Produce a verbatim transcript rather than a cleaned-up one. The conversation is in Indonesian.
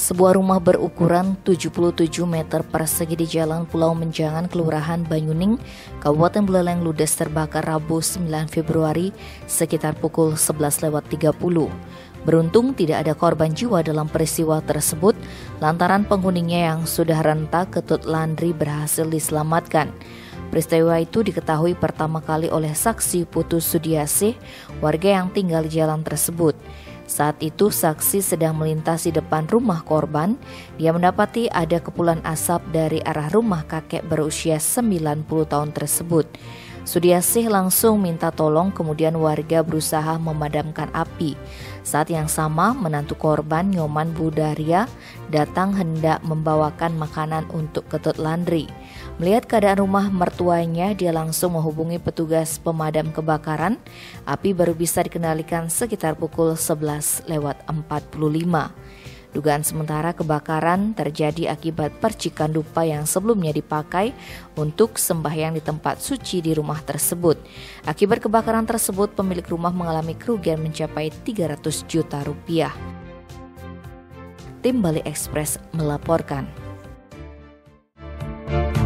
Sebuah rumah berukuran tujuh puluh tujuh meter persegi di Jalan Pulau Menjangan, Kelurahan Banyuning, Kabupaten Buleleng ludes terbakar Rabu sembilan Februari sekitar pukul sebelas lewat tiga puluh. Beruntung tidak ada korban jiwa dalam peristiwa tersebut lantaran penghuninya yang sudah renta ketut landri berhasil diselamatkan. Peristiwa itu diketahui pertama kali oleh saksi Putu Sudiasih, warga yang tinggal di jalan tersebut. Saat itu saksi sedang melintas di depan rumah korban. Dia mendapati ada kepulan asap dari arah rumah kakek berusia sembilan puluh tahun tersebut. Sudiasih langsung minta tolong, kemudian warga berusaha memadamkan api. Saat yang sama, menantu korban Nyoman Budaria datang hendak membawakan makanan untuk ketut landri. Melihat keadaan rumah mertuanya, dia langsung menghubungi petugas pemadam kebakaran. Api baru bisa dikendalikan sekitar pukul sebelas lewat empat puluh lima. Dugaan sementara kebakaran terjadi akibat percikan dupa yang sebelumnya dipakai untuk sembahyang di tempat suci di rumah tersebut. Akibat kebakaran tersebut, pemilik rumah mengalami kerugian mencapai tiga ratus juta rupiah. Tim Bali Express melaporkan.